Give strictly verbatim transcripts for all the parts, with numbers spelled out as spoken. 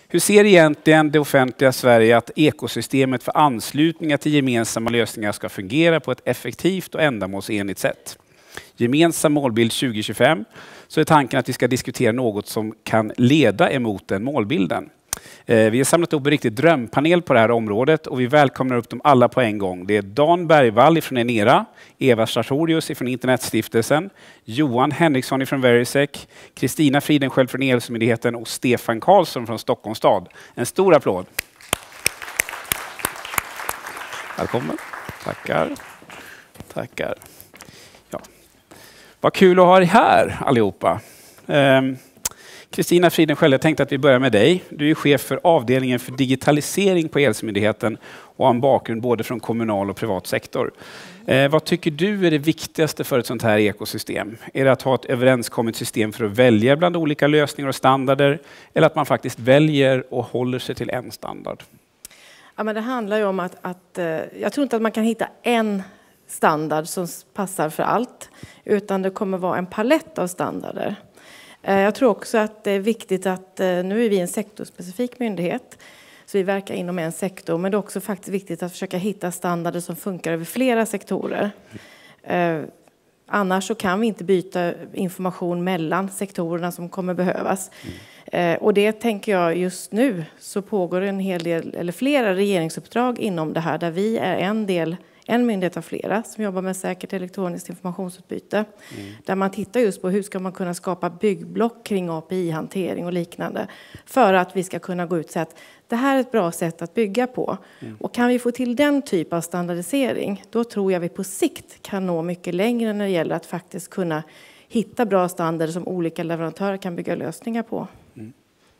Hur ser egentligen det offentliga Sverige att ekosystemet för anslutningar till gemensamma lösningar ska fungera på ett effektivt och ändamålsenligt sätt? Gemensam målbild tjugo tjugofem, så är tanken att vi ska diskutera något som kan leda emot den målbilden. Vi har samlat upp en riktig drömpanel på det här området och vi välkomnar upp dem alla på en gång. Det är Dan Bergvall från Enera, Eva Sartorius från Internetstiftelsen, Johan Henriksson från Verisec, Kristina Fridenskjöld från E-hälsomyndigheten och Stefan Karlsson från Stockholms stad. En stor applåd. Välkommen. Tackar. Tackar. Ja. Vad kul att ha er här allihopa. Um, Kristina Fridenskjöld, jag tänkte att vi börjar med dig. Du är chef för avdelningen för digitalisering på E-hälsomyndigheten och har en bakgrund både från kommunal och privat sektor. Eh, vad tycker du är det viktigaste för ett sånt här ekosystem? Är det att ha ett överenskommet system för att välja bland olika lösningar och standarder? Eller att man faktiskt väljer och håller sig till en standard? Ja, men det handlar ju om att, att jag tror inte att man kan hitta en standard som passar för allt. Utan det kommer vara en palett av standarder. Jag tror också att det är viktigt att, nu är vi en sektorspecifik myndighet, så vi verkar inom en sektor, men det är också faktiskt viktigt att försöka hitta standarder som funkar över flera sektorer. Eh, annars så kan vi inte byta information mellan sektorerna som kommer behövas. Eh, och det tänker jag just nu så pågår en hel del, eller flera regeringsuppdrag inom det här, där vi är en del. En myndighet av flera som jobbar med säkert elektroniskt informationsutbyte. Mm. Där man tittar just på hur ska man kunna skapa byggblock kring A P I-hantering och liknande. För att vi ska kunna gå ut och säga att det här är ett bra sätt att bygga på. Mm. Och kan vi få till den typ av standardisering, då tror jag vi på sikt kan nå mycket längre när det gäller att faktiskt kunna hitta bra standarder som olika leverantörer kan bygga lösningar på. Mm.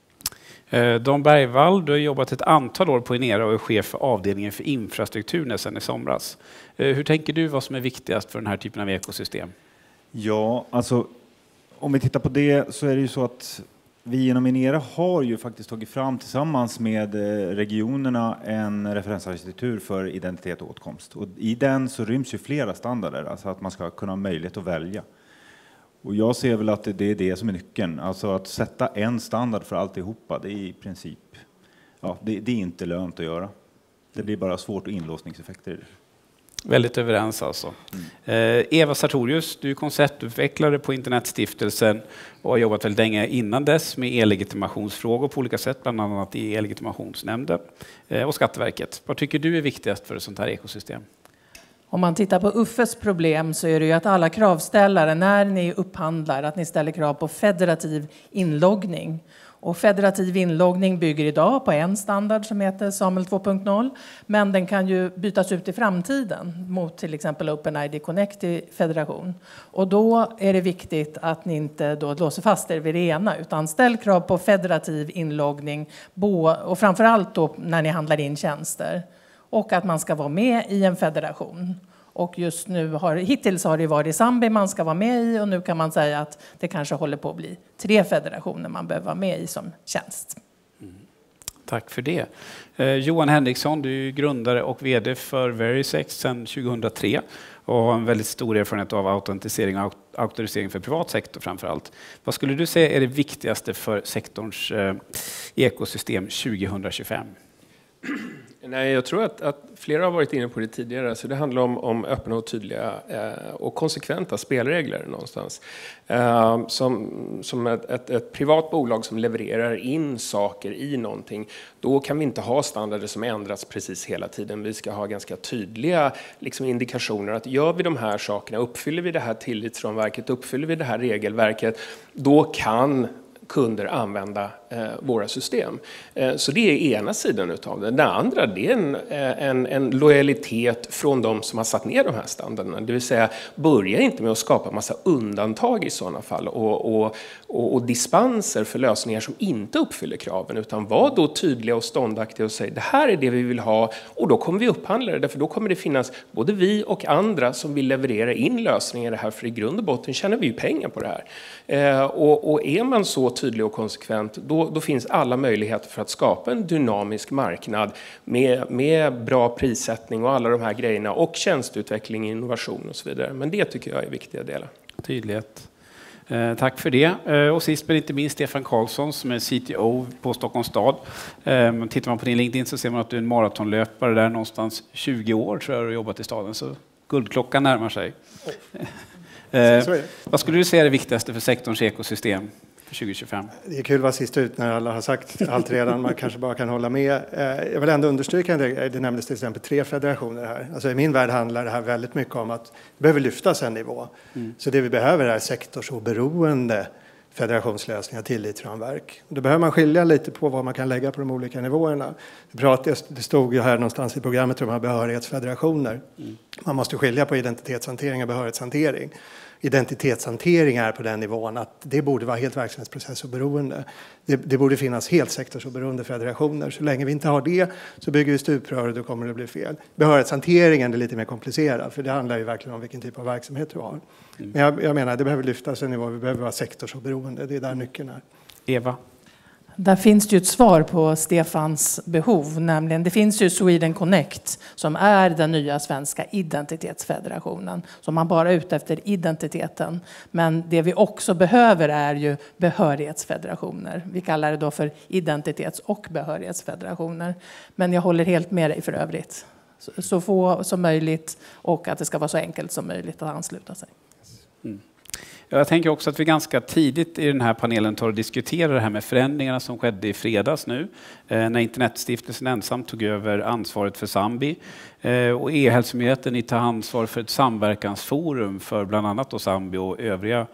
Dan Bergvall, du har jobbat ett antal år på Enera och är chef för avdelningen för infrastruktur sedan i somras. Hur tänker du vad som är viktigast för den här typen av ekosystem? Ja, alltså om vi tittar på det så är det ju så att vi inom Enera har ju faktiskt tagit fram tillsammans med regionerna en referensarkitektur för identitet och åtkomst. Och i den så ryms ju flera standarder, alltså att man ska kunna ha möjlighet att välja. Och jag ser väl att det är det som är nyckeln. Alltså att sätta en standard för alltihopa, det är i princip, ja, det, det är inte lönt att göra. Det blir bara svårt och inlåsningseffekter i det. Väldigt överens alltså. Mm. Eva Sartorius, du är konceptutvecklare på Internetstiftelsen och har jobbat väldigt länge innan dess med e-legitimationsfrågor på olika sätt, bland annat i e-legitimationsnämnden och Skatteverket. Vad tycker du är viktigast för ett sånt här ekosystem? Om man tittar på U F F:s problem så är det ju att alla kravställare, när ni upphandlar, att ni ställer krav på federativ inloggning. Och federativ inloggning bygger idag på en standard som heter SAML två punkt noll. Men den kan ju bytas ut i framtiden mot till exempel OpenID Connect i federation. Och då är det viktigt att ni inte då låser fast er vid det ena, utan ställ krav på federativ inloggning och framförallt då när ni handlar in tjänster. Och att man ska vara med i en federation. Och just nu har, hittills har det varit Zambi man ska vara med i. Och nu kan man säga att det kanske håller på att bli tre federationer man behöver vara med i som tjänst. Mm. Tack för det. Eh, Johan Henriksson, du är grundare och vd för Verisec sedan tjugohundratre. Och har en väldigt stor erfarenhet av autentisering och auktorisering för privat sektor framför allt. Vad skulle du säga är det viktigaste för sektorns eh, ekosystem tjugohundratjugofem? Nej, jag tror att, att flera har varit inne på det tidigare. Så det handlar om, om öppna och tydliga eh, och konsekventa spelregler någonstans. Eh, som som ett, ett, ett privat bolag som levererar in saker i någonting, då kan vi inte ha standarder som ändras precis hela tiden. Vi ska ha ganska tydliga liksom, indikationer att gör vi de här sakerna, uppfyller vi det här tillitsramverket, uppfyller vi det här regelverket, då kan kunder använda eh, våra system. Eh, så det är ena sidan utav det. Den andra, det är en, en, en lojalitet från de som har satt ner de här standarderna. Det vill säga, börja inte med att skapa massa undantag i sådana fall och, och, och, och dispenser för lösningar som inte uppfyller kraven, utan var då tydliga och ståndaktiga och säg det här är det vi vill ha, och då kommer vi upphandla det, därför då kommer det finnas både vi och andra som vill leverera in lösningar i det här, för i grund och botten tjänar vi ju pengar på det här. Eh, och, och är man så tydlig och konsekvent, då, då finns alla möjligheter för att skapa en dynamisk marknad med, med bra prissättning och alla de här grejerna, och tjänsteutveckling, innovation och så vidare. Men det tycker jag är viktiga delar. Tydlighet. Eh, tack för det. Eh, och sist men inte minst Stefan Karlsson som är C T O på Stockholms stad. Eh, tittar man på din LinkedIn så ser man att du är en maratonlöpare där någonstans tjugo år tror jag du har jobbat i staden. Så guldklockan närmar sig. Eh, vad skulle du säga är det viktigaste för sektorns ekosystem för tjugo tjugofem? Det är kul att vara sist ut när alla har sagt allt redan. Man kanske bara kan hålla med. Jag vill ändå understryka, det, det nämndes till exempel tre federationer här. Alltså i min värld handlar det här väldigt mycket om att vi behöver lyftas en nivå. Mm. Så det vi behöver är sektorsoberoende federationslösningar, tillitsramverk. Då behöver man skilja lite på vad man kan lägga på de olika nivåerna. Det stod ju här någonstans i programmet om de här behörighetsfederationer. Mm. Man måste skilja på identitetshantering och behörighetshantering. Identitetshantering är på den nivån att det borde vara helt verksamhetsprocessoberoende. Det, det borde finnas helt sektorsoberoende federationer. Så länge vi inte har det så bygger vi stuprör och då kommer det bli fel. Behörighetshanteringen är lite mer komplicerad för det handlar ju verkligen om vilken typ av verksamhet du har. Mm. Men jag, jag menar, det behöver lyftas en nivå, vi behöver vara sektorsoberoende. Det är där nyckeln är. Eva? Där finns det ju ett svar på Stefans behov, nämligen det finns ju Sweden Connect som är den nya svenska identitetsfederationen. Så man bara är ute efter identiteten. Men det vi också behöver är ju behörighetsfederationer. Vi kallar det då för identitets- och behörighetsfederationer. Men jag håller helt med dig för övrigt. Så få som möjligt och att det ska vara så enkelt som möjligt att ansluta sig. Mm. Jag tänker också att vi ganska tidigt i den här panelen tar och diskuterar det här med förändringarna som skedde i fredags nu. Eh, när Internetstiftelsen ensam tog över ansvaret för Zambi. Eh, och E-hälsomyndigheten ni tar ansvar för ett samverkansforum för bland annat då Zambi och övriga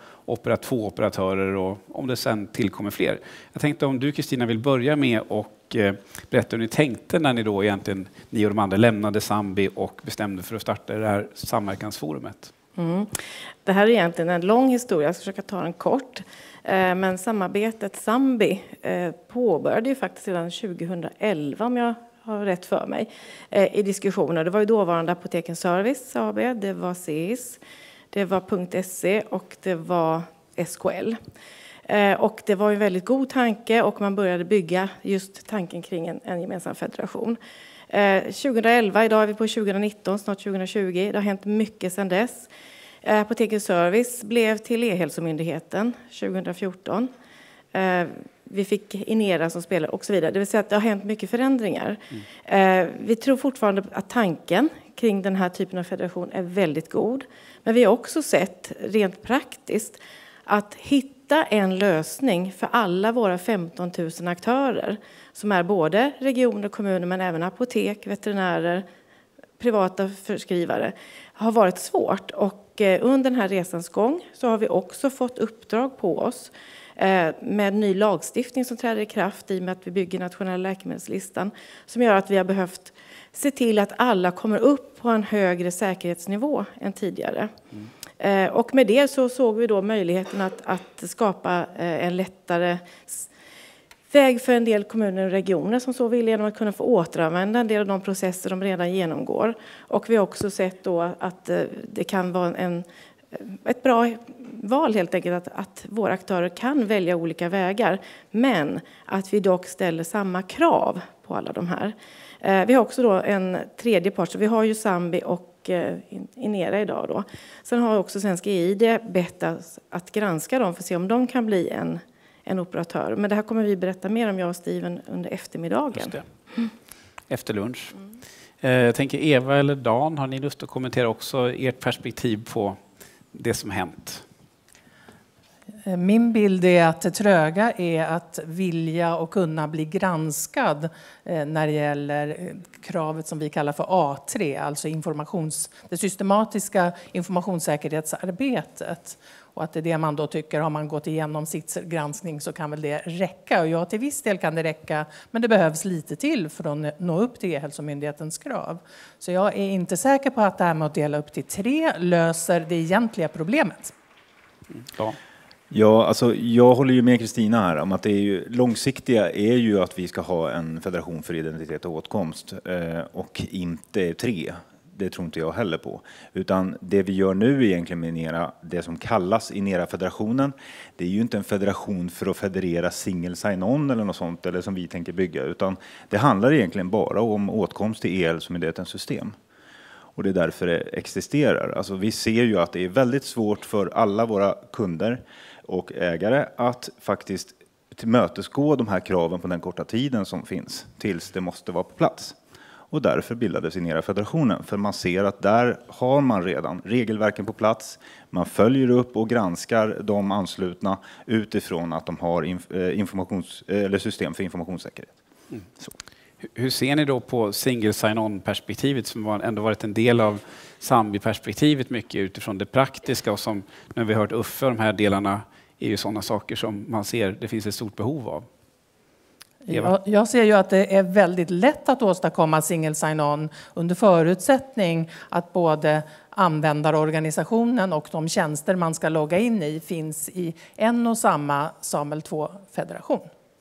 operatörer och om det sen tillkommer fler. Jag tänkte om du Kristina vill börja med och eh, berätta hur ni tänkte när ni då egentligen, ni och de andra lämnade Zambi och bestämde för att starta det här samverkansforumet. Mm. Det här är egentligen en lång historia, jag ska försöka ta den kort. Eh, men samarbetet Zambi eh, påbörjade ju faktiskt redan tjugohundraelva om jag har rätt för mig eh, i diskussioner. Det var ju dåvarande Apotekens Service A B, det var C I S, det var .se och det var S K L. Eh, och det var en väldigt god tanke och man började bygga just tanken kring en, en gemensam federation. Eh, tjugohundraelva, idag är vi på tjugonitton, snart tjugotjugo. Det har hänt mycket sedan dess. Eh, Apotekens Service blev till E-hälsomyndigheten tjugohundrafjorton. Eh, vi fick Inera som spelare och så vidare. Det vill säga att det har hänt mycket förändringar. Mm. Eh, vi tror fortfarande att tanken kring den här typen av federation är väldigt god. Men vi har också sett rent praktiskt att hitta en lösning för alla våra femton tusen aktörer som är både regioner, kommuner men även apotek, veterinärer, privata förskrivare har varit svårt. Och under den här resans gång så har vi också fått uppdrag på oss med ny lagstiftning som träder i kraft i och med att vi bygger nationella läkemedelslistan som gör att vi har behövt se till att alla kommer upp på en högre säkerhetsnivå än tidigare. Mm. Och med det så såg vi då möjligheten att, att skapa en lättare väg för en del kommuner och regioner som så vill genom att kunna få återanvända en del av de processer de redan genomgår. Och vi har också sett då att det kan vara en, ett bra val helt enkelt att, att våra aktörer kan välja olika vägar. Men att vi dock ställer samma krav på alla de här. Vi har också då en tredje part, så vi har ju Zambi och Inera idag då. Sen har också Svenska E I D bett att granska dem för att se om de kan bli en, en operatör. Men det här kommer vi berätta mer om jag och Steven under eftermiddagen. Mm. Efter lunch. Mm. Jag tänker Eva eller Dan, har ni lust att kommentera också ert perspektiv på det som hänt? Min bild är att det tröga är att vilja och kunna bli granskad när det gäller kravet som vi kallar för A tre, alltså informations, det systematiska informationssäkerhetsarbetet. Och att det är det man då tycker, har man gått igenom sitt granskning så kan väl det räcka. Och ja, till viss del kan det räcka, men det behövs lite till för att nå upp till E-hälsomyndighetens krav. Så jag är inte säker på att det här med att dela upp till tre löser det egentliga problemet. Ja. Ja, alltså jag håller ju med Kristina här om att det är ju, långsiktiga är ju att vi ska ha en federation för identitet och åtkomst eh, och inte tre. Det tror inte jag heller på. Utan det vi gör nu egentligen med Inera, det som kallas Inera-federationen, det är ju inte en federation för att federera single sign-on eller något sånt, eller som vi tänker bygga, utan det handlar egentligen bara om åtkomst till E-hälsomyndighetens system. Och det är därför det existerar. Alltså vi ser ju att det är väldigt svårt för alla våra kunder och ägare att faktiskt tillmötesgå de här kraven på den korta tiden som finns tills det måste vara på plats. Och därför bildades Inera-federationen, för man ser att där har man redan regelverken på plats. Man följer upp och granskar de anslutna utifrån att de har informations, eller system för informationssäkerhet. Mm. Så. Hur ser ni då på single sign-on-perspektivet som ändå varit en del av Sambi-perspektivet mycket utifrån det praktiska, och som när vi hört Uffe, de här delarna är ju sådana saker som man ser det finns ett stort behov av. Jag, jag ser ju att det är väldigt lätt att åstadkomma single sign-on under förutsättning att både användarorganisationen och de tjänster man ska logga in i finns i en och samma SAML två-federation.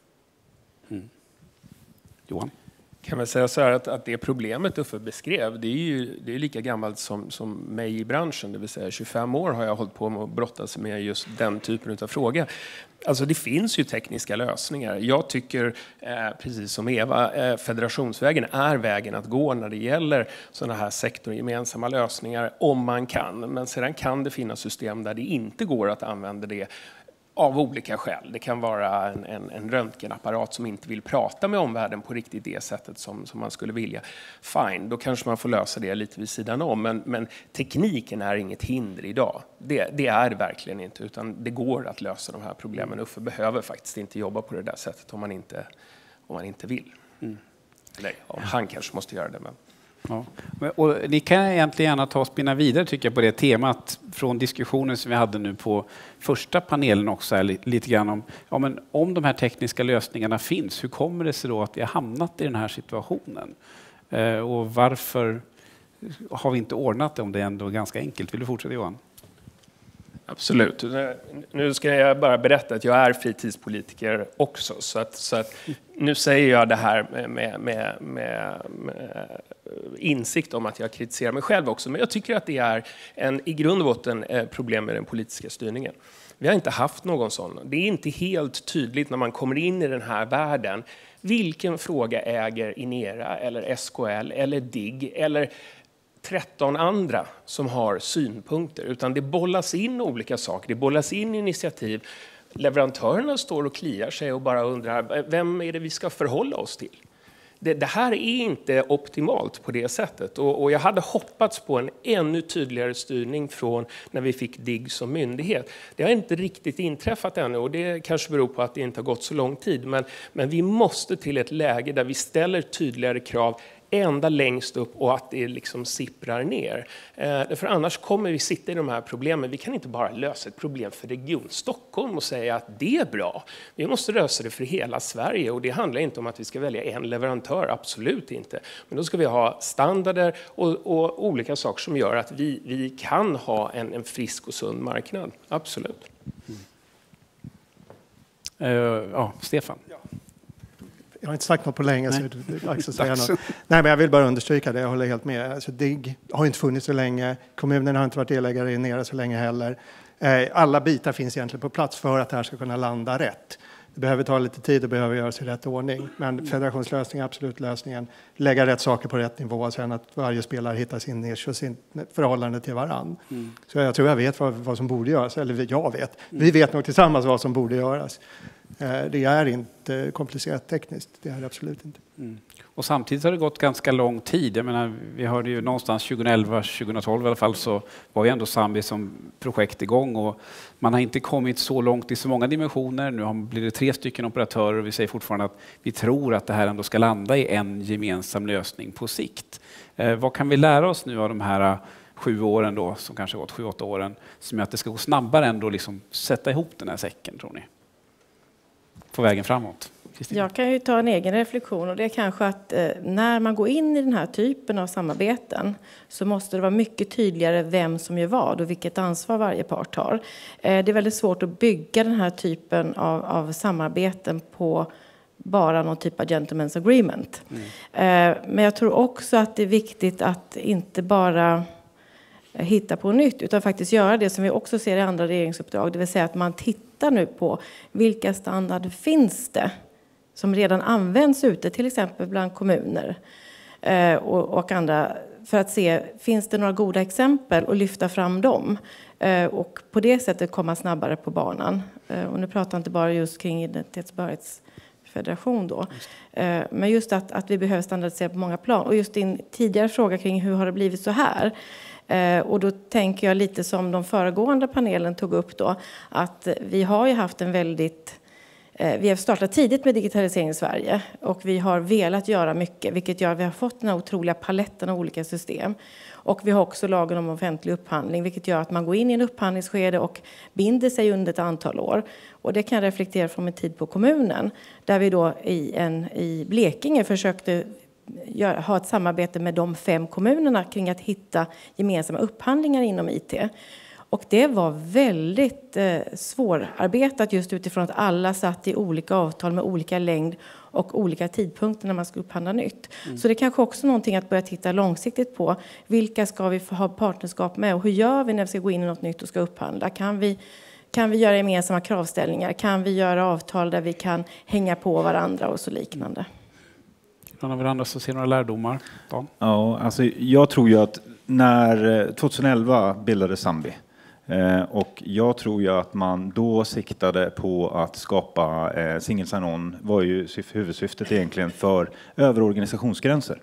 Mm. Johan? Kan man säga så här att, att det problemet Uffe beskrev, det är ju det är lika gammalt som, som mig i branschen, det vill säga tjugofem år har jag hållit på med att brottas med just den typen av fråga. Alltså det finns ju tekniska lösningar. Jag tycker, eh, precis som Eva, eh, federationsvägen är vägen att gå när det gäller sådana här sektorgemensamma lösningar om man kan. Men sedan kan det finnas system där det inte går att använda det av olika skäl. Det kan vara en, en, en röntgenapparat som inte vill prata med omvärlden på riktigt det sättet som, som man skulle vilja. Fine, då kanske man får lösa det lite vid sidan om. Men, men tekniken är inget hinder idag. Det, det är det verkligen inte, utan det går att lösa de här problemen. Uffe behöver faktiskt inte jobba på det där sättet om man inte, om man inte vill. Mm. Eller om han kanske måste göra det. Men... Ja. Och ni kan egentligen gärna ta och spinna vidare tycker jag på det temat från diskussionen som vi hade nu på första panelen också här, lite grann om, ja, men om de här tekniska lösningarna finns, hur kommer det sig då att vi har hamnat i den här situationen? Eh, och varför har vi inte ordnat det om det ändå är ganska enkelt? Vill du fortsätta, Johan? Absolut. Nu ska jag bara berätta att jag är fritidspolitiker också. Så att, så att nu säger jag det här med, med, med, med, med insikt om att jag kritiserar mig själv också. Men jag tycker att det är en, i grund och botten problem med den politiska styrningen. Vi har inte haft någon sån. Det är inte helt tydligt när man kommer in i den här världen vilken fråga äger Inera eller S K L eller D I G eller tretton andra som har synpunkter, utan det bollas in olika saker, det bollas in initiativ. Leverantörerna står och kliar sig och bara undrar, vem är det vi ska förhålla oss till? Det, det här är inte optimalt på det sättet, och, och jag hade hoppats på en ännu tydligare styrning från när vi fick D I G som myndighet. Det har inte riktigt inträffat ännu, och det kanske beror på att det inte har gått så lång tid, men, men vi måste till ett läge där vi ställer tydligare krav ända längst upp och att det liksom sipprar ner. Eh, för annars kommer vi sitta i de här problemen. Vi kan inte bara lösa ett problem för Region Stockholm och säga att det är bra. Vi måste lösa det för hela Sverige, och det handlar inte om att vi ska välja en leverantör, absolut inte. Men då ska vi ha standarder och, och olika saker som gör att vi, vi kan ha en, en frisk och sund marknad. Absolut. Mm. Uh, ja, Stefan. Ja. Jag har inte sagt något på länge, Nej. så det är dags att säga något. Nej, men jag vill bara understryka det, jag håller helt med. Alltså, D I G har inte funnits så länge, kommunerna har inte varit delägare i Inera så länge heller. Alla bitar finns egentligen på plats för att det här ska kunna landa rätt. Det behöver ta lite tid och behöver göras i rätt ordning. Men federationslösning är absolut lösningen. Lägga rätt saker på rätt nivå och sen att varje spelare hittar sin nisch och sin förhållande till varann. Mm. Så jag tror jag vet vad, vad som borde göras, eller jag vet. Vi vet nog tillsammans vad som borde göras. Det är inte komplicerat tekniskt, det är det absolut inte. Mm. Och samtidigt har det gått ganska lång tid. Jag menar, vi hörde ju någonstans tjugoelva tjugotolv i alla fall, så var ju ändå Sambi som projekt igång, och man har inte kommit så långt i så många dimensioner. Nu har blir det tre stycken operatörer, och vi säger fortfarande att vi tror att det här ändå ska landa i en gemensam lösning på sikt. Eh, vad kan vi lära oss nu av de här sju åren då, som kanske gått sju, åtta åren, som gör att det ska gå snabbare ändå liksom sätta ihop den här säcken, tror ni? På vägen framåt. Kristina? Jag kan ju ta en egen reflektion, och det är kanske att eh, när man går in i den här typen av samarbeten så måste det vara mycket tydligare vem som gör vad och vilket ansvar varje part har. Eh, det är väldigt svårt att bygga den här typen av, av samarbeten på bara någon typ av gentleman's agreement. Mm. Eh, men jag tror också att det är viktigt att inte bara hitta på nytt, utan faktiskt göra det som vi också ser i andra regeringsuppdrag, det vill säga att man tittar nu på vilka standarder finns det som redan används ute, till exempel bland kommuner eh, och, och andra, för att se, finns det några goda exempel och lyfta fram dem. Och på det sättet komma snabbare på banan. Och nu pratar jag inte bara just kring identitetsbehörighetsfederation då. Men just att, att vi behöver standardisera på många plan. Och just din tidigare fråga kring hur har det blivit så här? Och då tänker jag lite som de föregående panelen tog upp då. Att vi har ju haft en väldigt... Vi har startat tidigt med digitalisering i Sverige. Och vi har velat göra mycket. Vilket gör att vi har fått den här otroliga paletten av olika system. Och vi har också lagen om offentlig upphandling, vilket gör att man går in i en upphandlingsskede och binder sig under ett antal år. Och det kan reflektera från en tid på kommunen, där vi då i, en, i Blekinge försökte gör, ha ett samarbete med de fem kommunerna kring att hitta gemensamma upphandlingar inom I T. Och det var väldigt eh, svårarbetat just utifrån att alla satt i olika avtal med olika längd och olika tidpunkter när man ska upphandla nytt. Mm. Så det är kanske också någonting att börja titta långsiktigt på. Vilka ska vi ha partnerskap med och hur gör vi när vi ska gå in i något nytt och ska upphandla? Kan vi, kan vi göra gemensamma kravställningar? Kan vi göra avtal där vi kan hänga på varandra och så liknande? Någon av varandra så ser några lärdomar? Dan? Ja, alltså jag tror ju att när tjugoelva bildades Zambi. Och jag tror ju att man då siktade på att skapa eh, single sign-on var ju huvudsyftet egentligen för över organisationsgränser.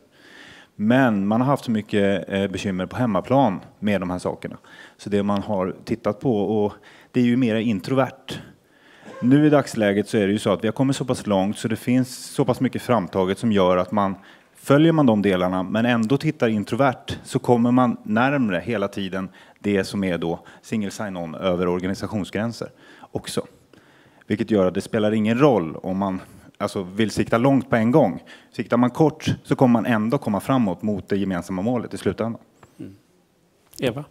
Men man har haft så mycket eh, bekymmer på hemmaplan med de här sakerna. Så det man har tittat på, och det är ju mer introvert. Nu i dagsläget så är det ju så att vi har kommit så pass långt så det finns så pass mycket framtaget som gör att man följer man de delarna men ändå tittar introvert så kommer man närmare hela tiden det som är då single sign-on över organisationsgränser också. Vilket gör att det spelar ingen roll om man alltså, vill sikta långt på en gång. Siktar man kort så kommer man ändå komma framåt mot det gemensamma målet i slutändan. Mm. Eva?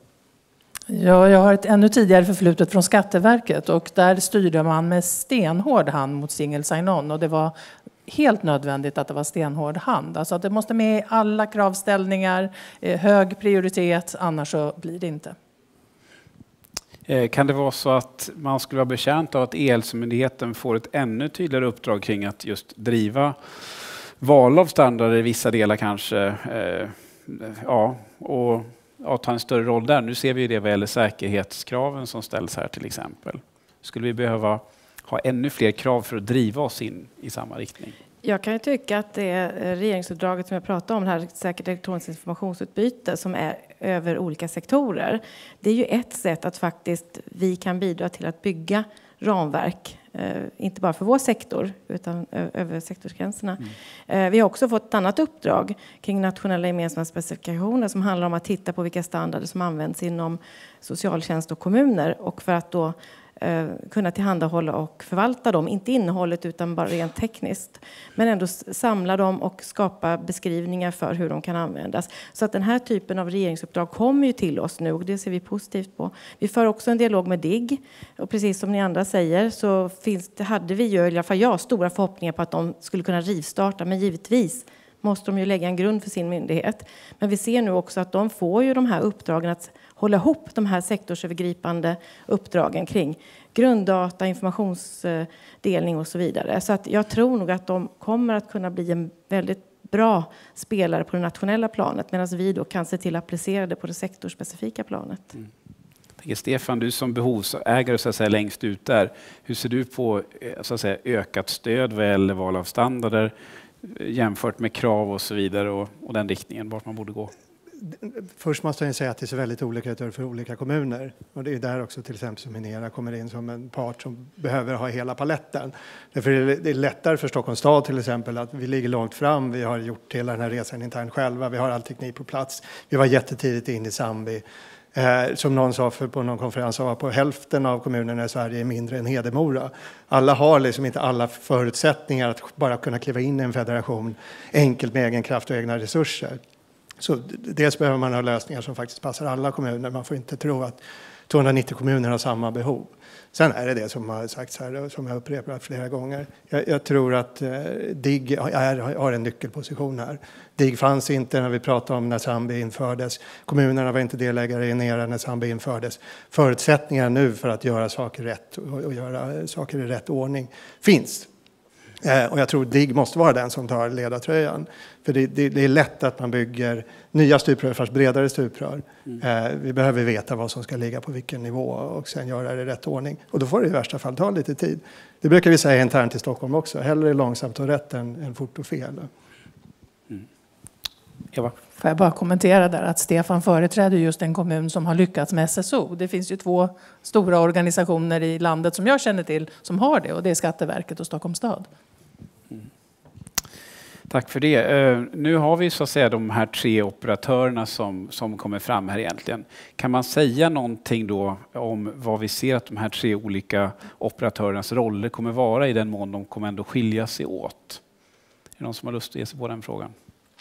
Ja, jag har ett ännu tidigare förflutet från Skatteverket och där styrde man med stenhård hand mot single sign-on och det var helt nödvändigt att det var stenhård hand. Alltså att det måste med alla kravställningar, hög prioritet, annars så blir det inte. Kan det vara så att man skulle vara betjänt av att E-hälsomyndigheten får ett ännu tydligare uppdrag kring att just driva val av standarder i vissa delar kanske, eh, ja, och ja, ta en större roll där. Nu ser vi det vad gäller säkerhetskraven som ställs här till exempel. Skulle vi behöva ha ännu fler krav för att driva oss in i samma riktning? Jag kan ju tycka att det är regeringsuppdraget som jag pratade om, det här säkert elektroniskt informationsutbyte som är över olika sektorer. Det är ju ett sätt att faktiskt vi kan bidra till att bygga ramverk, eh, inte bara för vår sektor utan ö- över sektorsgränserna. Mm. Eh, vi har också fått ett annat uppdrag kring nationella gemensamma specifikationer som handlar om att titta på vilka standarder som används inom socialtjänst och kommuner och för att då kunna tillhandahålla och förvalta dem, inte innehållet utan bara rent tekniskt. Men ändå samla dem och skapa beskrivningar för hur de kan användas. Så att den här typen av regeringsuppdrag kommer ju till oss nu och det ser vi positivt på. Vi för också en dialog med D I G och precis som ni andra säger så finns det, hade vi ju, i alla fall jag, stora förhoppningar på att de skulle kunna rivstarta, men givetvis måste de ju lägga en grund för sin myndighet. Men vi ser nu också att de får ju de här uppdragen att hålla ihop de här sektorsövergripande uppdragen kring grunddata, informationsdelning och så vidare. Så att jag tror nog att de kommer att kunna bli en väldigt bra spelare på det nationella planet medan vi då kan se till att applicera det på det sektorspecifika planet. Mm. Stefan, du som behovsägare så att säga, längst ut där, hur ser du på så att säga, ökat stöd vad gäller val av standarder jämfört med krav och så vidare och, och den riktningen, vart man borde gå? Först måste jag säga att det ser väldigt olika ut för olika kommuner. Och det är där också till exempel som Inera kommer in som en part som behöver ha hela paletten. Därför är det lättare för Stockholms stad till exempel att vi ligger långt fram. Vi har gjort hela den här resan internt själva. Vi har all teknik på plats. Vi var jättetidigt in i Zambi. Eh, som någon sa för på någon konferens var på hälften av kommunerna i Sverige är mindre än Hedemora. Alla har liksom inte alla förutsättningar att bara kunna kliva in i en federation enkelt med egen kraft och egna resurser. Så dels behöver man ha lösningar som faktiskt passar alla kommuner. Man får inte tro att tvåhundranittio kommuner har samma behov. Sen är det det som har sagts här och som jag upprepat flera gånger. Jag, jag tror att eh, D I G är, har en nyckelposition här. D I G fanns inte när vi pratade om när Zambi infördes. Kommunerna var inte delägare i Inera när Zambi infördes. Förutsättningar nu för att göra saker rätt och, och göra saker i rätt ordning finns. Eh, och jag tror D I G måste vara den som tar ledartröjan. För det, det, det är lätt att man bygger nya stuprör, fast bredare stuprör. Mm. Eh, vi behöver veta vad som ska ligga på vilken nivå och sen göra det i rätt ordning. Och då får det i värsta fall ta lite tid. Det brukar vi säga internt i Stockholm också. Hellre långsamt och rätt än, än fort och fel. Mm. Eva? Får jag bara kommentera där att Stefan företräder just en kommun som har lyckats med S S O. Det finns ju två stora organisationer i landet som jag känner till som har det, och det är Skatteverket och Stockholms stad. Mm. Tack för det. Uh, nu har vi så att säga de här tre operatörerna som, som kommer fram här egentligen. Kan man säga någonting då om vad vi ser att de här tre olika operatörernas roller kommer vara i den mån de kommer ändå skilja sig åt? Är det någon som har lust att ge sig på den frågan?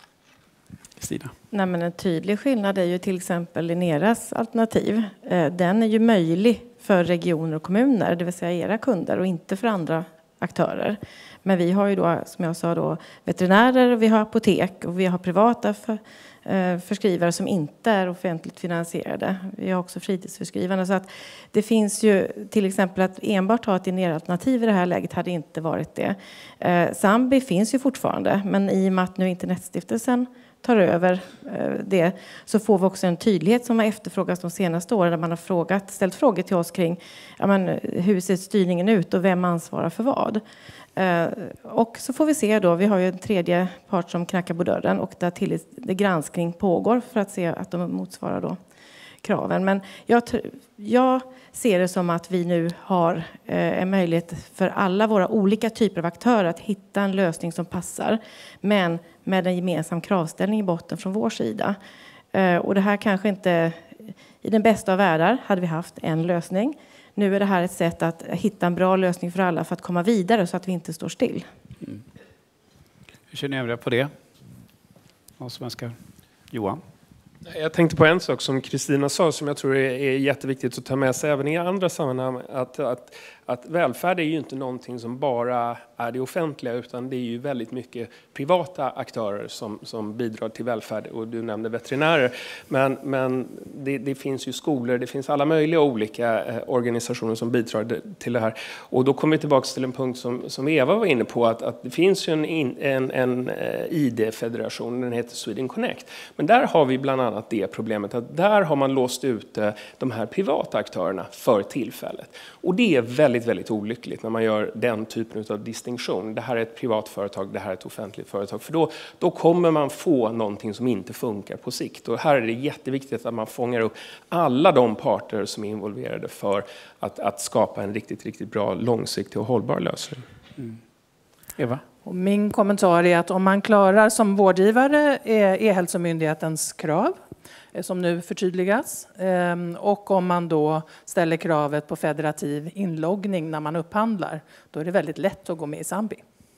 Stina. Nej, men en tydlig skillnad är ju till exempel Lineras alternativ. Den är ju möjlig för regioner och kommuner, det vill säga era kunder, och inte för andra aktörer. Men vi har ju då, som jag sa då, veterinärer, vi har apotek och vi har privata för, eh, förskrivare som inte är offentligt finansierade. Vi har också fritidsförskrivare. Så att det finns ju till exempel att enbart ha ett Linera-alternativ i det här läget hade inte varit det. Eh, Sambi finns ju fortfarande, men i och med att nu Internetstiftelsen tar över det, så får vi också en tydlighet som har efterfrågats de senaste åren, där man har frågat, ställt frågor till oss kring ja, men, hur ser styrningen ut och vem ansvarar för vad. Och så får vi se då, vi har ju en tredje part som knackar på dörren och där till det granskning pågår för att se att de motsvarar då kraven. Men jag, jag ser det som att vi nu har en möjlighet för alla våra olika typer av aktörer att hitta en lösning som passar, men med en gemensam kravställning i botten från vår sida. Och det här kanske inte, i den bästa av världar hade vi haft en lösning. Nu är det här ett sätt att hitta en bra lösning för alla för att komma vidare så att vi inte står still. Mm. Hur känner ni övriga på det? Vad som önskar? Johan? Jag tänkte på en sak som Kristina sa som jag tror är, är jätteviktigt att ta med sig även i andra sammanhang. Att, att, att välfärd är ju inte någonting som bara är det offentliga, utan det är ju väldigt mycket privata aktörer som, som bidrar till välfärd. Och du nämnde veterinärer. Men, men det, det finns ju skolor, det finns alla möjliga olika eh, organisationer som bidrar till det här. Och då kommer vi tillbaka till en punkt som, som Eva var inne på. Att, att det finns ju en, en, en I D-federation, den heter Sweden Connect. Men där har vi bland annat det problemet att där har man låst ut de här privata aktörerna för tillfället. Och det är väldigt, väldigt olyckligt när man gör den typen av distinktion. Det här är ett privat företag, det här är ett offentligt företag. För då, då kommer man få någonting som inte funkar på sikt. Och här är det jätteviktigt att man fångar upp alla de parter som är involverade för att, att skapa en riktigt, riktigt bra, långsiktig och hållbar lösning. Mm. Eva? Och min kommentar är att om man klarar som vårdgivare E-hälsomyndighetens krav, som nu förtydligas, och om man då ställer kravet på federativ inloggning när man upphandlar, då är det väldigt lätt att gå med i Sambi.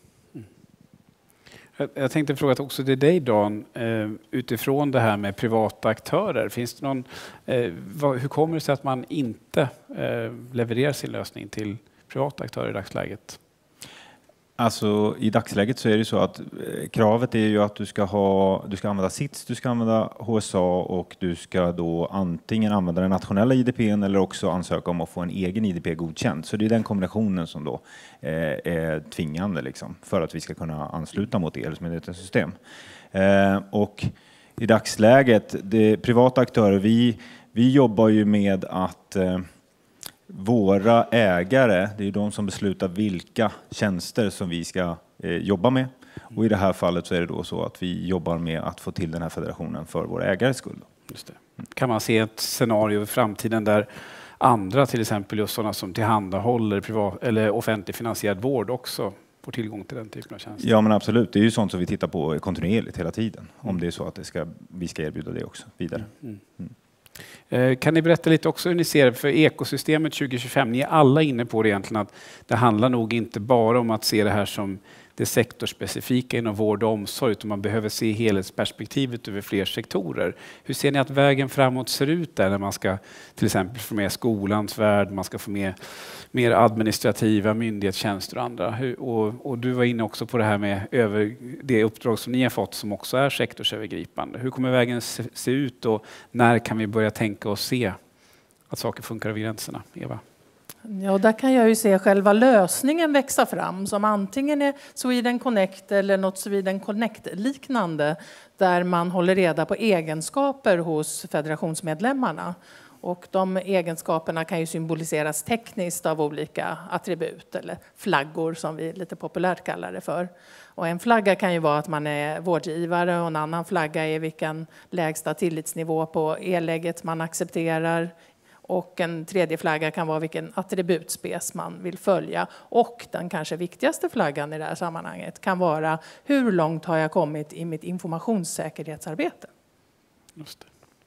Mm. Jag tänkte fråga också till dig, Dan, utifrån det här med privata aktörer. Finns det någon, hur kommer det sig att man inte levererar sin lösning till privata aktörer i dagsläget? Alltså i dagsläget så är det så att kravet är ju att du ska ha, du ska använda S I T S, du ska använda H S A och du ska då antingen använda den nationella I D P:n eller också ansöka om att få en egen I D P godkänd. Så det är den kombinationen som då eh, är tvingande liksom, för att vi ska kunna ansluta mot E-hälsomyndighetens system. Eh, och i dagsläget, det privata aktörer, vi, vi jobbar ju med att eh, våra ägare, det är de som beslutar vilka tjänster som vi ska eh, jobba med. Och i det här fallet så är det då så att vi jobbar med att få till den här federationen för våra ägares skull. Just det. Kan man se ett scenario i framtiden där andra, till exempel just sådana som tillhandahåller privat eller offentligt finansierad vård, också får tillgång till den typen av tjänster? Ja, men absolut. Det är ju sånt som vi tittar på kontinuerligt hela tiden. Om det är så att det ska, vi ska erbjuda det också vidare. Mm. Mm. Kan ni berätta lite också hur ni ser för ekosystemet tjugo tjugofem? Ni är alla inne på det egentligen, att det handlar nog inte bara om att se det här som det sektorspecifika inom vård och omsorg, utan man behöver se helhetsperspektivet över fler sektorer. Hur ser ni att vägen framåt ser ut där när man ska till exempel få med skolans värld, man ska få med mer administrativa myndighetstjänster och andra. Hur, och, och du var inne också på det här med över, det uppdrag som ni har fått som också är sektorsövergripande. Hur kommer vägen se, se ut och när kan vi börja tänka och se att saker funkar över gränserna? Eva? Ja, där kan jag ju se själva lösningen växa fram som antingen är Sweden Connect eller något Sweden Connect-liknande där man håller reda på egenskaper hos federationsmedlemmarna. Och de egenskaperna kan ju symboliseras tekniskt av olika attribut eller flaggor som vi lite populärt kallar det för. Och en flagga kan ju vara att man är vårdgivare och en annan flagga är vilken lägsta tillitsnivå på e-lägget man accepterar. Och en tredje flagga kan vara vilken attributspec man vill följa. Och den kanske viktigaste flaggan i det här sammanhanget kan vara hur långt har jag kommit i mitt informationssäkerhetsarbete. Just det.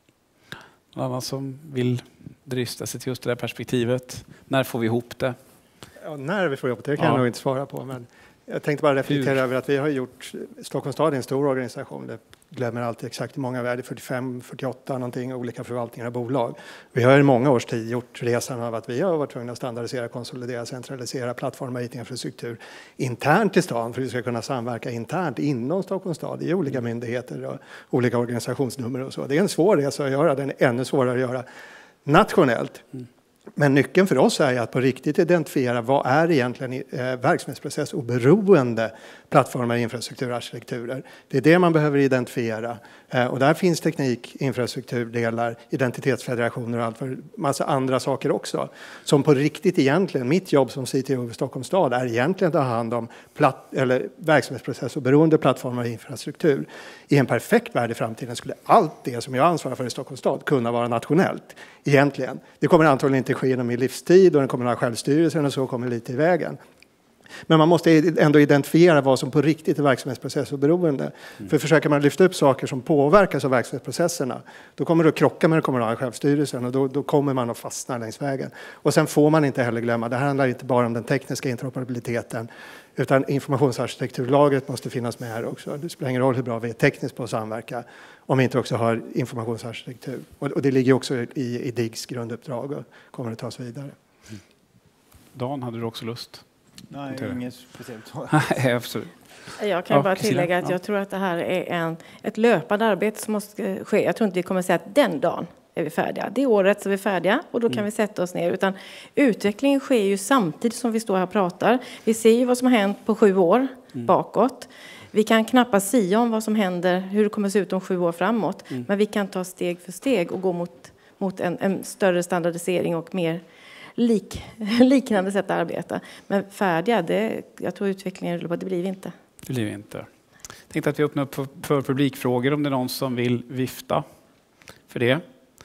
Någon annan som vill drysta sig till just det där perspektivet? När får vi ihop det? Ja, när vi får ihop det, det kan ja. jag nog inte svara på. Men jag tänkte bara reflektera Hur? över att vi har gjort Stockholms stad är en stor organisation. Det glömmer alltid exakt hur många vi är. fyrtiofem, fyrtioåtta någonting, olika förvaltningar och bolag. Vi har i många års tid gjort resan av att vi har varit tvungna att standardisera, konsolidera, centralisera plattformar och I T-infrastruktur internt i stan för att vi ska kunna samverka internt inom Stockholms stad i olika myndigheter och olika organisationsnummer och så. Det är en svår resa att göra, den är ännu svårare att göra nationellt. Mm. Men nyckeln för oss är att på riktigt identifiera vad är egentligen eh, verksamhetsprocess oberoende plattformar, infrastrukturarkitekturer. Det är det man behöver identifiera. Eh, och där finns teknik, infrastrukturdelar, identitetsfederationer och allt för massa andra saker också. Som på riktigt egentligen, mitt jobb som C T O i Stockholms stad är egentligen att ta hand om platt, eller verksamhetsprocess oberoende plattformar och infrastruktur. I en perfekt värld i framtiden skulle allt det som jag ansvarar för i Stockholms stad kunna vara nationellt. Egentligen. Det kommer antagligen inte ske inom min livstid och den kommunala självstyrelsen och så kommer lite i vägen. Men man måste ändå identifiera vad som på riktigt är verksamhetsprocessoberoende. Mm. För försöker man lyfta upp saker som påverkas av verksamhetsprocesserna, då kommer det att krocka med den kommunala självstyrelsen och då, då kommer man att fastna längs vägen. Och sen får man inte heller glömma, det här handlar inte bara om den tekniska interoperabiliteten, utan informationsarkitekturlagret måste finnas med här också. Det spelar ingen roll hur bra vi är tekniskt på att samverka om vi inte också har informationsarkitektur. Och, och det ligger också i, i D I Gs grunduppdrag och kommer att tas vidare. Mm. Dan, hade du också lust? Nej, inget speciellt. Nej, absolut. Jag kan ja, bara tillägga att ja. jag tror att det här är en, ett löpande arbete som måste ske. Jag tror inte vi kommer att säga att den dagen är vi färdiga. Det året så är vi färdiga och då kan mm. vi sätta oss ner. Utan utvecklingen sker ju samtidigt som vi står här och pratar. Vi ser ju vad som har hänt på sju år mm. bakåt. Vi kan knappast sia om vad som händer, hur det kommer att se ut om sju år framåt. Mm. Men vi kan ta steg för steg och gå mot, mot en, en större standardisering och mer lik, liknande sätt att arbeta. Men färdiga, det, jag tror utvecklingen, det blir vi inte. Det blir vi inte. Jag tänkte att vi öppnar upp för, för publikfrågor om det är någon som vill vifta för det.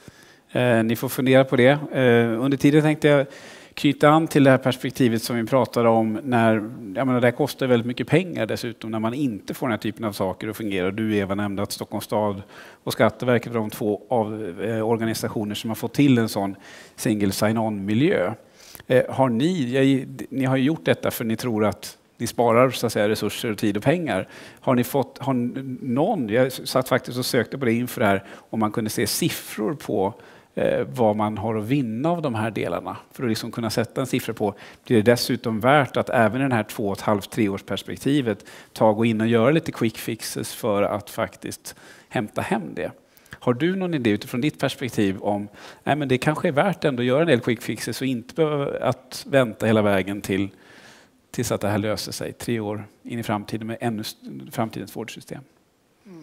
Eh, ni får fundera på det. Eh, under tiden tänkte jag knyta an till det här perspektivet som vi pratade om när, jag menar, det kostar väldigt mycket pengar dessutom när man inte får den här typen av saker att fungera. Du Eva nämnde att Stockholms stad och Skatteverket är de två av, eh, organisationer som har fått till en sån single sign-on-miljö. Eh, har ni, jag, ni har ju gjort detta för ni tror att ni sparar så att säga, resurser, tid och pengar. Har ni fått, har någon, jag satt faktiskt och sökte på det inför det här, om man kunde se siffror på eh, vad man har att vinna av de här delarna. För att liksom kunna sätta en siffra på. Det är dessutom värt att även i den här två och ett halvt, tre års perspektivet ta och gå in och göra lite quick fixes för att faktiskt hämta hem det. Har du någon idé utifrån ditt perspektiv om nej, men det kanske är värt ändå att göra en del quick fixes och inte behöva att vänta hela vägen till tills att det här löser sig tre år in i framtiden med ännu framtidens vårdsystem? Mm.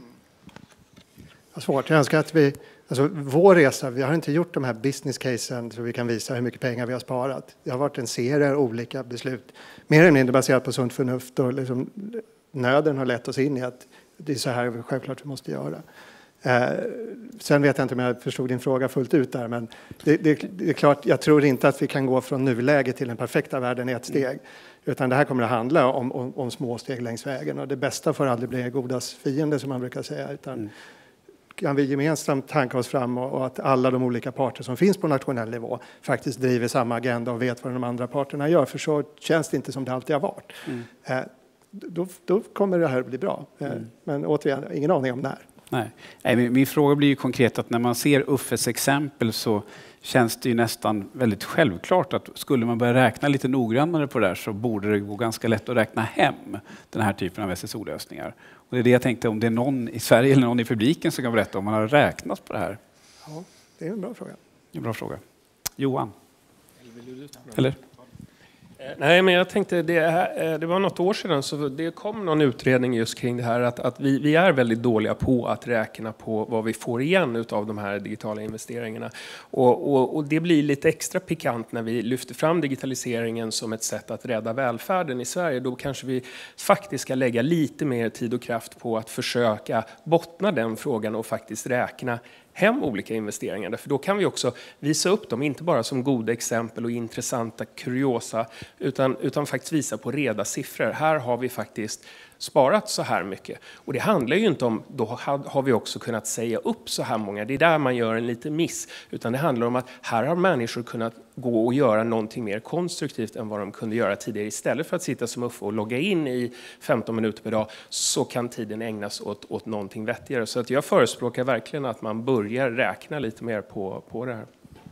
Svårt. Jag önskar att vi, alltså vår resa, vi har inte gjort de här business casen så vi kan visa hur mycket pengar vi har sparat. Det har varit en serie av olika beslut. Mer eller mindre baserat på sunt förnuft och liksom, nöden har lett oss in i att det är så här vi självklart vi måste göra. Eh, sen vet jag inte om jag förstod din fråga fullt ut där, men det, det, det är klart, jag tror inte att vi kan gå från nuläge till den perfekta världen i ett steg. Mm. Utan det här kommer att handla om, om, om små steg längs vägen. Och det bästa får aldrig bli godas fiende som man brukar säga. Utan mm. kan vi gemensamt tanka oss fram och, och att alla de olika parter som finns på nationell nivå faktiskt driver samma agenda och vet vad de andra parterna gör. För så känns det inte som det alltid har varit. Mm. Eh, då, då kommer det här att bli bra. Eh, mm. Men återigen, ingen aning om när. Nej. Nej, min, min fråga blir ju konkret att när man ser Uffes exempel så känns det ju nästan väldigt självklart att skulle man börja räkna lite noggrannare på det här så borde det gå ganska lätt att räkna hem den här typen av S S O-lösningar. Och det är det jag tänkte om det är någon i Sverige eller någon i publiken som kan berätta om man har räknat på det här. Ja, det är en bra fråga. En bra fråga. Johan? Eller? Nej, men jag tänkte, det, det var något år sedan så det kom någon utredning just kring det här att, att vi, vi är väldigt dåliga på att räkna på vad vi får igen av de här digitala investeringarna. Och, och, och det blir lite extra pikant när vi lyfter fram digitaliseringen som ett sätt att rädda välfärden i Sverige. Då kanske vi faktiskt ska lägga lite mer tid och kraft på att försöka bottna den frågan och faktiskt räkna hem olika investeringar. För då kan vi också visa upp dem, inte bara som goda exempel och intressanta kuriosa, utan, utan faktiskt visa på reda siffror. Här har vi faktiskt sparat så här mycket. Och det handlar ju inte om, då har vi också kunnat säga upp så här många. Det är där man gör en liten miss. Utan det handlar om att här har människor kunnat gå och göra någonting mer konstruktivt än vad de kunde göra tidigare. Istället för att sitta som Uffe och logga in i femton minuter per dag så kan tiden ägnas åt, åt någonting vettigare. Så att jag förespråkar verkligen att man börjar räkna lite mer på, på det här.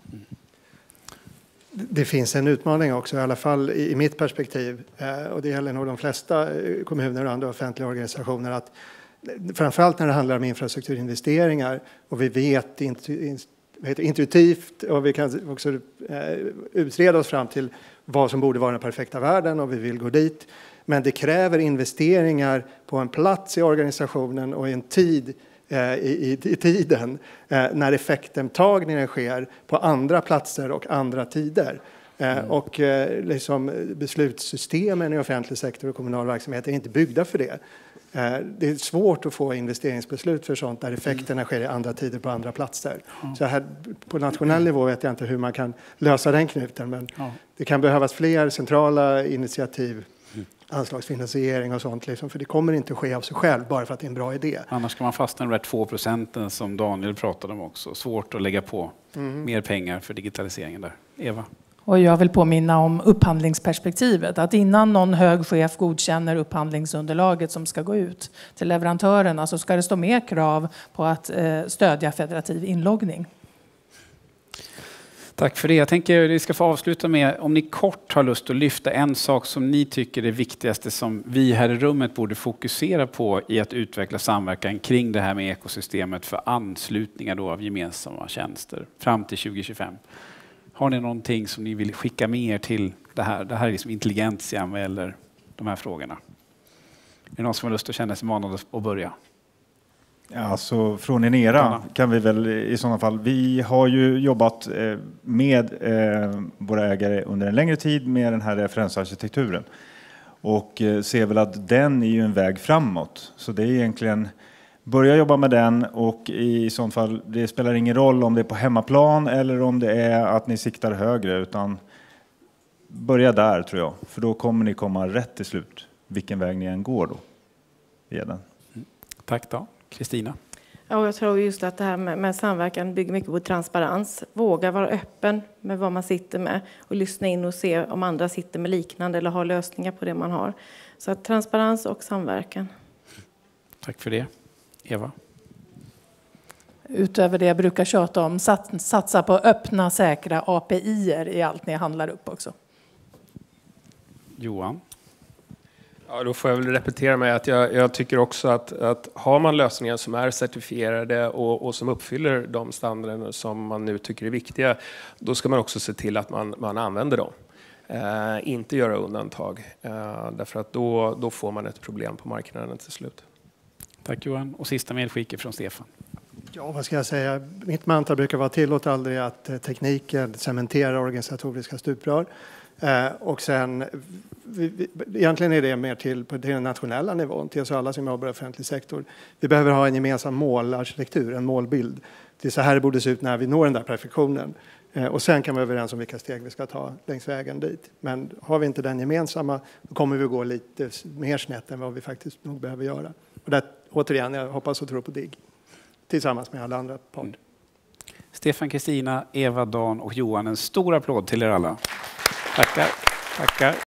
Det finns en utmaning också, i alla fall i mitt perspektiv, och det gäller nog de flesta kommuner och andra offentliga organisationer, att framförallt när det handlar om infrastrukturinvesteringar och vi vet intuitivt och vi kan också utreda oss fram till vad som borde vara den perfekta världen och vi vill gå dit. Men det kräver investeringar på en plats i organisationen och i en tid I, i, i tiden eh, när effekttagningen sker på andra platser och andra tider. Eh, mm. Och eh, liksom beslutssystemen i offentlig sektor och kommunal verksamhet är inte byggda för det. Eh, det är svårt att få investeringsbeslut för sånt där effekterna sker i andra tider på andra platser. Mm. Så här, på nationell nivå vet jag inte hur man kan lösa den knuten, men mm. det kan behövas fler centrala initiativ, anslagsfinansiering och sånt, liksom, för det kommer inte ske av sig själv bara för att det är en bra idé. Annars kan man fastna i de där två procenten som Daniel pratade om också. Svårt att lägga på mm. mer pengar för digitaliseringen där. Eva? Och jag vill påminna om upphandlingsperspektivet. Att innan någon hög chef godkänner upphandlingsunderlaget som ska gå ut till leverantörerna så ska det stå mer krav på att eh, stödja federativ inloggning. Tack för det. Jag tänker att vi ska få avsluta med, om ni kort har lust att lyfta en sak som ni tycker är det viktigaste som vi här i rummet borde fokusera på i att utveckla samverkan kring det här med ekosystemet för anslutningar då av gemensamma tjänster fram till tjugo tjugofem. Har ni någonting som ni vill skicka med er till det här? Det här är liksom intelligentian eller de här frågorna. Är det någon som har lust att känna sig manad att börja? Alltså från Inera kan vi väl i sådana fall. Vi har ju jobbat med våra ägare under en längre tid med den här referensarkitekturen. Och ser väl att den är ju en väg framåt. Så det är egentligen börja jobba med den och i sådant fall det spelar ingen roll om det är på hemmaplan eller om det är att ni siktar högre, utan börja där tror jag. För då kommer ni komma rätt till slut vilken väg ni än går då. Via den. Mm. Tack då. Kristina? Ja, jag tror just att det här med, med samverkan bygger mycket på transparens. Våga vara öppen med vad man sitter med och lyssna in och se om andra sitter med liknande eller har lösningar på det man har. Så att transparens och samverkan. Tack för det. Eva? Utöver det jag brukar tjata om, satsa på öppna, säkra A P I-er i allt ni handlar upp också. Johan? Ja, då får jag väl repetera mig att jag, jag tycker också att, att har man lösningar som är certifierade och, och som uppfyller de standarder som man nu tycker är viktiga, då ska man också se till att man, man använder dem. Eh, inte göra undantag, eh, därför att då, då får man ett problem på marknaden till slut. Tack Johan. Och sista medskicket från Stefan. Ja, vad ska jag säga? Mitt mantra brukar vara tillåt aldrig att tekniken cementerar organisatoriska stuprör. Eh, och sen, vi, vi, egentligen är det mer till på den nationella nivån, till oss alla som jobbar i offentlig sektor. Vi behöver ha en gemensam målarkitektur, en målbild. Det är så här det borde se ut när vi når den där perfektionen. Eh, och sen kan vi vara överens om vilka steg vi ska ta längs vägen dit. Men har vi inte den gemensamma, då kommer vi gå lite mer snett än vad vi faktiskt nog behöver göra. Och där, återigen, jag hoppas och tror på D I G. Tillsammans med alla andra parter. Mm. Stefan, Kristina, Eva, Dan och Johan, en stor applåd till er alla. Tackar. Tackar.